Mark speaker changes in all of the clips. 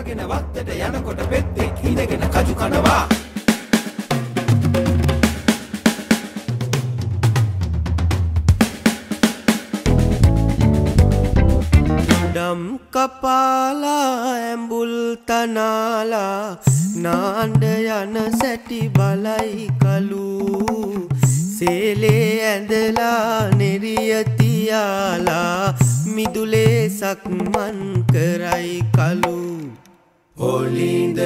Speaker 1: අරගෙන වත්තට යනකොට පෙත්තෙක් හිඳගෙන කජු කනවා
Speaker 2: දම් කපාලා ඇඹුල් තනාලා නාන්න යන සැටි බලයි කලු සේලේ ඇඳලා නෙරිය තියාලා මිදුලේ සක්මන් කරයි කලු
Speaker 1: ඔලින්ද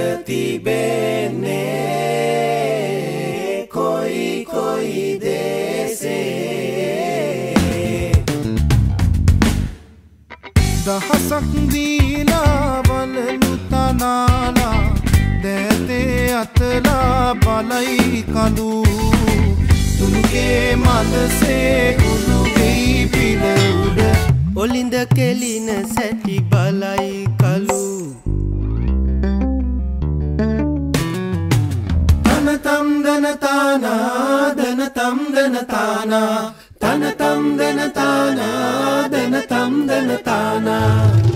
Speaker 1: තිබෙන්නේ කොයි කොයි දේසේ
Speaker 3: දහසක් දීලා බලලු තනාලා දැතේ අතලා බලයි කඳු තුනුගේ මනසේ කුණු වෙයි පිළ උඩ
Speaker 2: ඔලින්ද කෙලින සැටි බලයි කලු
Speaker 1: තනතම් දනතානා දනතම් දනතානා තනතම් දනතානා දනතම් දනතානා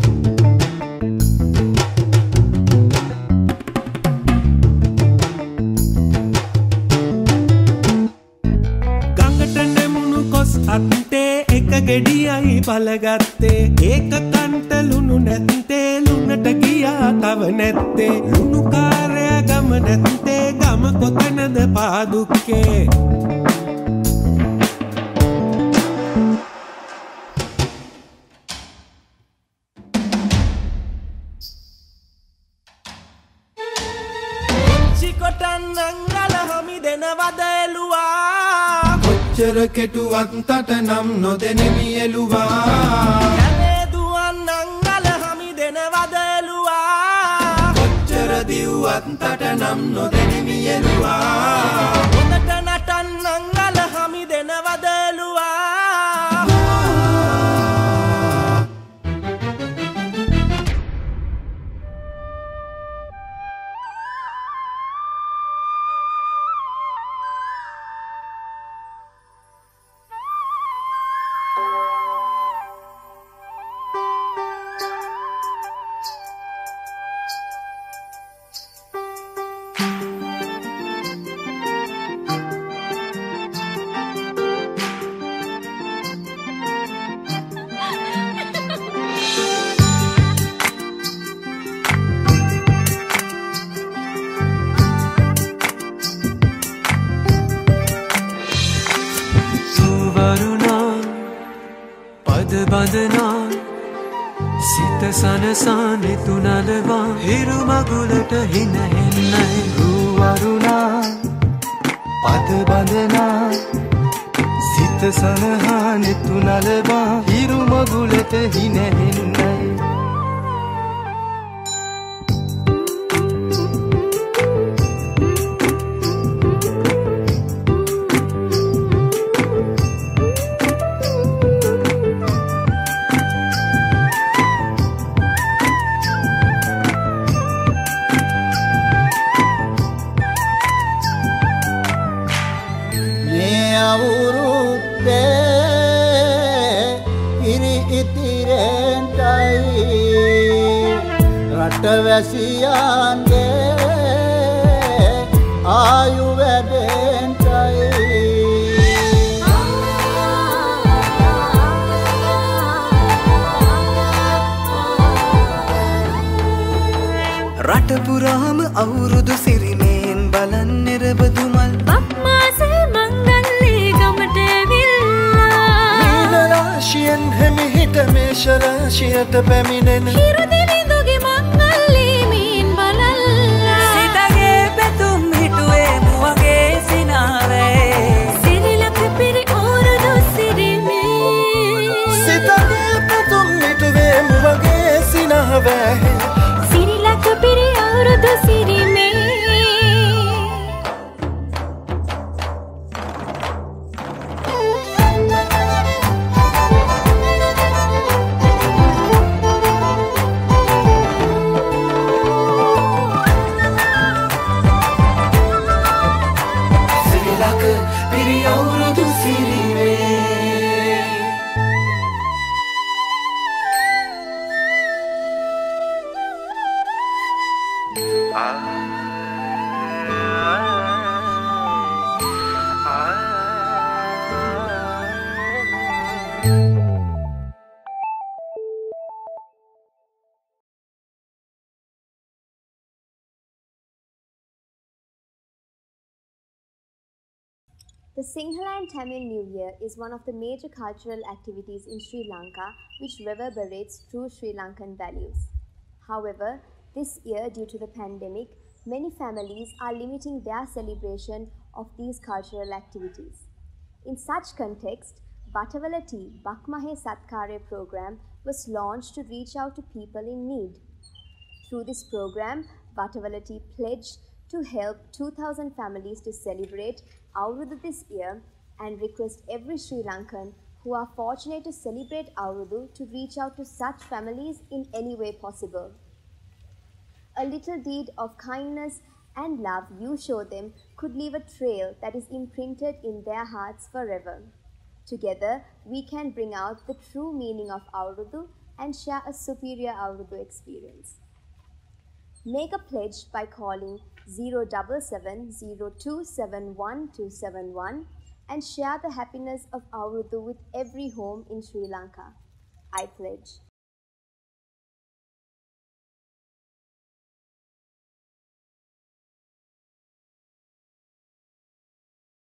Speaker 2: අත්තේ එක ගෙඩියයි බලගත්තේ ඒක කන්ට ලුණු නැත්තේ ලුණට ගියා තව නැත්තේ ලුණු කාර්ය ගම නැත්තේ ගම කොතනද පාදුක්කේ
Speaker 1: චිකොටන් නංගල හමි දෙනවද එළුවා කොච්චර කෙටුවත් තට නම් නොදෙනෙමි එළුවා යලේ දුවන් නංගල හමි දෙනවද එළුවා කොච්චර දිව්වත් තට නම් නොදෙනෙමි එළුවා හොඳට නටන් නංගල හමි දෙනවද එළුවා
Speaker 4: බඳනා සිත සනසානෙ තුනලවා හිරු මගුලට හින හෙන්නයි රූවරුණා පද බඳනා සිත සනහානෙ තුනලවා හිරු මගුලට හින හෙන්නයි
Speaker 5: වැසියන්ගේ ආයු වැඩෙන්ටයි
Speaker 4: රට පුරාම අවුරුදු සිරිමෙන් බලන් නිරබදුමල්
Speaker 6: බක්මාසේ මංගල්ලේ ගමට ඇවිල්ලා
Speaker 4: මීන රාශියෙන් හිමිහිට මේෂ රාශියට පැමිණෙන
Speaker 6: හිරුදිවිඳුගේ මංගල්ලේ මීන් බලල්ලා
Speaker 7: සිතගේ පැතුම් හිටුවේ මුවගේ සිනාවේ
Speaker 6: සිරිලක පිරි අවුරුදු සිරිමේ
Speaker 4: සිතගේ පැතුම් හිටුවේ මුවගේ සිනාවේ
Speaker 6: සිරිලක පිරි අවුරුදු සිරිමේ
Speaker 8: The Sinhala and Tamil New Year is one of the major cultural activities in Sri Lanka which reverberates true Sri Lankan values. However, this year, due to the pandemic, many families are limiting their celebration of these cultural activities. In such context, Vatavalati Bakmahe Satkare program was launched to reach out to people in need. Through this program, Vatavalati pledged to help 2,000 families to celebrate Aurudu this year and request every Sri Lankan who are fortunate to celebrate Aurudu to reach out to such families in any way possible. A little deed of kindness and love you show them could leave a trail that is imprinted in their hearts forever. Together, we can bring out the true meaning of Aurudu and share a superior Aurudu experience. Make a pledge by calling 0770271 and share the happiness of Aurudu with every home in Sri Lanka. I pledge.